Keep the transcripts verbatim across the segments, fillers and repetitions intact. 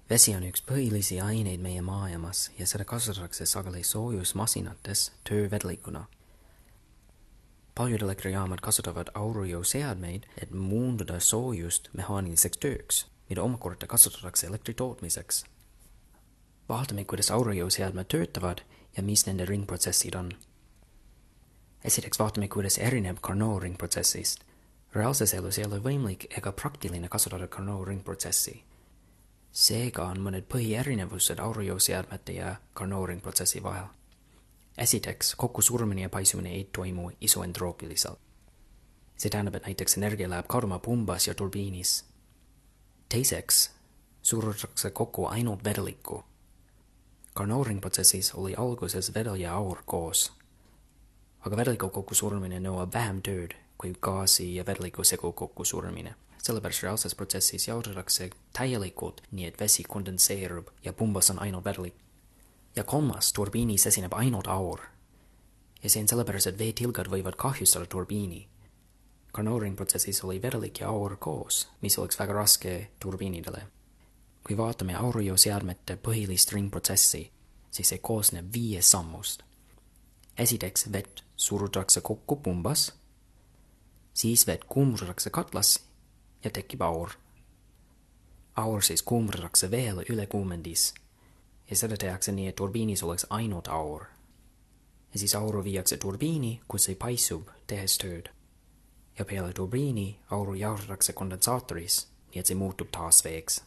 Vesi on üks põhilisi aineid meie maailmas ja seda kasutatakse sageli soojusmasinates töövedlikuna. Paljud elektrijaamad kasutavad aurujõuseadmeid, et muunduda soojust mehaaniliseks tööks, mida omakorda kasutatakse elektri tootmiseks. Vaatame, kuidas aurujõuseadmed töötavad ja mis nende ringprotsessid on. Esiteks vaatame, kuidas erineb Carnot ringprotsessist. Reaalses elus ei ole võimalik ega praktiline kasutada Carnot ringprotsessi. Seega on mõned põhierinevused aurujõuseadmete ja Carnot ringprotsessi vahel. Esiteks, kokkusurumine ja paisumine ei toimu isoentroopiliselt. See tähendab, et näiteks energia läheb kaduma pumbas ja turbiinis. Teiseks, surutakse kokku ainult vedelikku. Carnot ringprotsessis oli alguses vedel ja aur koos. Aga vedeliku kokkusurumine nõuab vähem tööd kui gaasi ja vedeliku segu kokkusurumine. Sellepärast reaalses protsessis jaotatakse täielikult, nii et vesi kondenseerub ja pumbas on ainult vedelik. Ja kolmas, turbiinis esineb ainult aur. Ja see on sellepärast, et veetilgad võivad kahjustada turbiini. Carnot ringprotsessis oli vedelik ja aur koos, mis oleks väga raske turbiinidele. Kui vaatame aurujõuseadmete põhilist ringprotsessi, siis see koosneb viies sammust. Esiteks vett surutakse kokku pumbas, siis vett kuumutatakse katlas ja tekib aur. Aur siis kuumutatakse veel üle kuumendis ja seda tehakse nii, et turbiinis oleks ainult aur. Ja siis auru viiakse turbiini, kus see paisub, tehes tööd. Ja peale turbiini auru jaotatakse kondensaatoris, nii et see muutub taas veeks.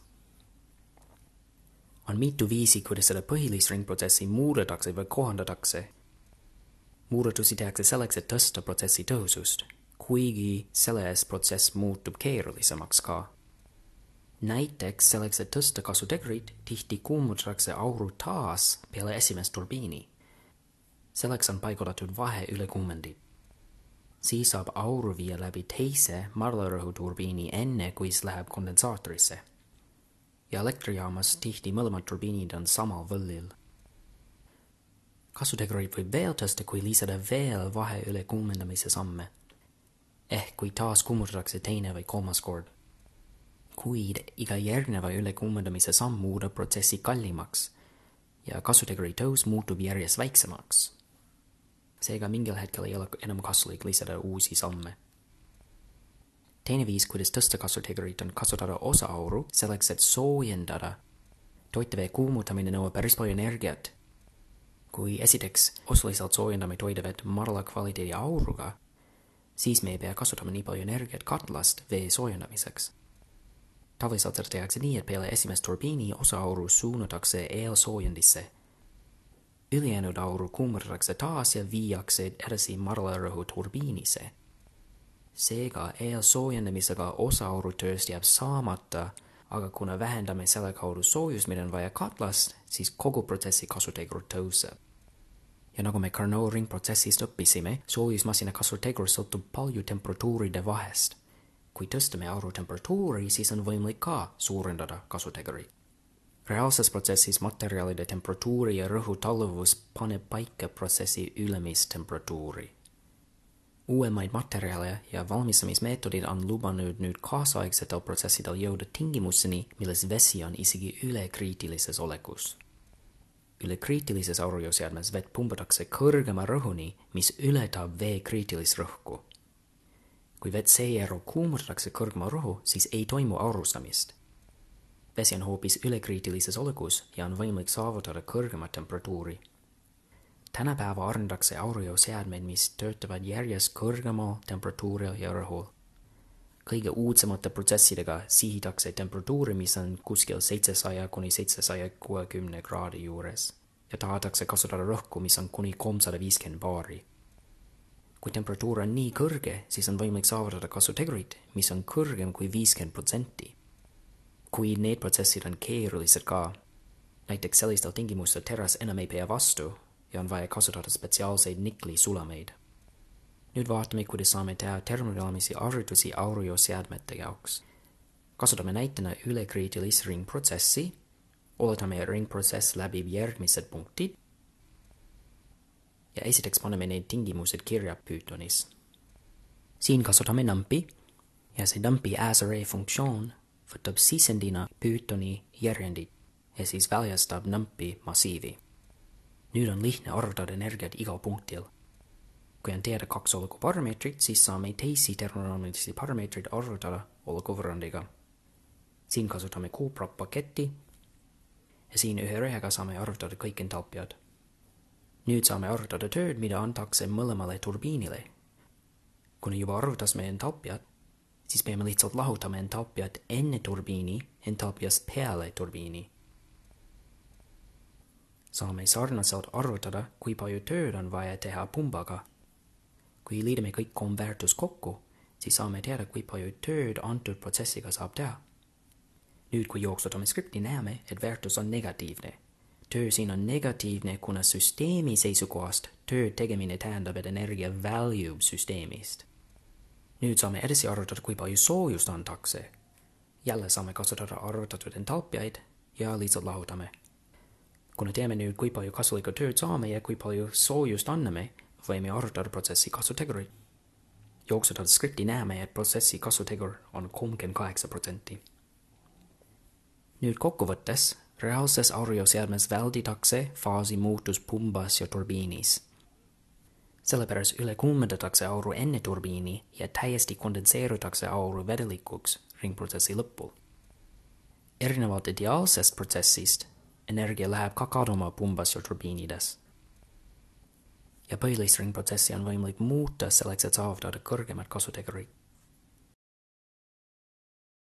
On mitu viisi, kuidas seda põhilist ringprotsessi muudetakse või kohandatakse. Muudatusi tehakse selleks, et tõsta protsessi tõhusust, kuigi selles protsess muutub keerulisemaks ka. Näiteks selleks, et tõsta kasutegurit, tihti kuumutatakse auru taas peale esimest turbiini. Selleks on paigutatud vahe üle kuumendi. Siis saab auru viia läbi teise madalrõhu turbiini enne, kui see läheb kondensaatorisse. Ja elektrijaamas tihti mõlemad turbiinid on samal võllil. Kasutegurit võib veel tõsta, kui lisada veel vahe üle kuumendamise samme. Ehk kui taas kuumutatakse teine või kolmas kord. Kuid iga järgneva üle kuumendamise samm muudab protsessi kallimaks ja kasuteguri tõus muutub järjest väiksemaks. Seega mingil hetkel ei ole enam kasulik lisada uusi samme. Teine viis, kuidas tõsta kasutegurit, on kasutada osa auru selleks, et soojendada. Toitevee kuumutamine nõuab päris palju energiat. Kui esiteks osaliselt soojendame toidevett madala kvaliteedi auruga, siis me ei pea kasutama nii palju energiat katlast vee soojendamiseks. Tavaliselt seda tehakse nii, et peale esimest turbiini osa auru suunatakse eelsoojendisse. Ülejäänud auru kuumutatakse taas ja viiakse edasi madalarõhu turbiinisse. Seega eelsoojendamisega osa auru tööst jääb saamata, aga kuna vähendame selle kaudu soojust, mida on vaja katlast, siis kogu protsessi kasutegur tõuseb. Ja nagu me Carnot ringprotsessist õppisime, soojusmasina kasutegur sõltub palju temperatuuride vahest. Kui tõstame auru temperatuuri, siis on võimalik ka suurendada kasutegurit. Reaalses protsessis materjalide temperatuuri ja rõhu taluvus paneb paika protsessi ülemist temperatuuri. Uuemaid materjale ja valmistamismeetodid on lubanud nüüd kaasaegsetel protsessidel jõuda tingimuseni, milles vesi on isegi ülekriitilises olekus. Ülekriitilises aurujõuseadmes vett pumbatakse kõrgema rõhuni, mis ületab vee kriitilist rõhku. Kui vett seejärel kuumutatakse kõrgema rõhu, siis ei toimu aurustamist. Vesi on hoopis ülekriitilises olekus ja on võimalik saavutada kõrgemat temperatuuri. Tänapäeva arendatakse aurujõuseadmeid, mis töötavad järjest kõrgemal temperatuuril ja rõhul. Kõige uudsemate protsessidega sihitakse temperatuuri, mis on kuskil seitsesaja kuni seitsesaja kuuekümne kraadi juures ja tahetakse kasutada rõhku, mis on kuni kolmsada viiskümmend baari. Kui temperatuur on nii kõrge, siis on võimalik saavutada kasutegurit, mis on kõrgem kui viiskümmend protsenti. Kui need protsessid on keerulised ka, näiteks sellistel tingimustel teras enam ei pea vastu ja on vaja kasutada spetsiaalseid nikli sulameid. Nüüd vaatame, kuidas saame teha termodünaamilisi arvutusi aurujõuseadmete jaoks. Kasutame näitena ülekriitilist ringprotsessi, oletame ringprotsess läbib järgmised punktid ja esiteks paneme need tingimused kirja Pythonis. Siin kasutame numpi ja see numpi as array funktsioon võtab sisendina Pythoni järjendit. ja siis väljastab nõmpi massiivi. Nüüd on lihtne arvutada energiat igal punktil. Kui on teada kaks olukuparameetrit, siis saame teisi termodünaamilisi parameetreid arvutada olukuvõrrandiga. Siin kasutame Coprop paketti ja siin ühe rehega saame arvutada kõik entalpiad. Nüüd saame arvutada tööd, mida antakse mõlemale turbiinile. Kuna juba arvutasime entalpiat, siis peame lihtsalt lahutama entalpiat enne turbiini entalpiast peale turbiini. Saame sarnaselt arvutada, kui palju tööd on vaja teha pumbaga. Kui liidame kõik kolm väärtust kokku, siis saame teada, kui palju tööd antud protsessiga saab teha. Nüüd, kui jooksutame skripti, näeme, et väärtus on negatiivne. Töö siin on negatiivne, kuna süsteemi seisukohast töö tegemine tähendab, et energia väljub süsteemist. Nüüd saame edasi arvutada, kui palju soojust antakse. Jälle saame kasutada arvutatud entalpiaid ja lihtsalt lahutame. Kuna teame nüüd, kui palju kasulikku tööd saame ja kui palju soojust anname, võime arvutada protsessi kasutegurit. Jooksutada skripti näeme, et protsessi kasutegur on kolmkümmend kaheksa protsenti. Nüüd kokkuvõttes, reaalses aurioseadmes välditakse faasi muutus pumbas ja turbiinis. Sellepärast üle kuumendatakse auru enne turbiini ja täiesti kondenseerutakse auru vedelikuks ringprotsessi lõpul. Erinevalt ideaalsest protsessist, energia läheb ka kaduma pumbas ja turbiinides. Ja põhilist ringprotsessi on võimalik muuta selleks, et saavutada kõrgemat kasutegurit.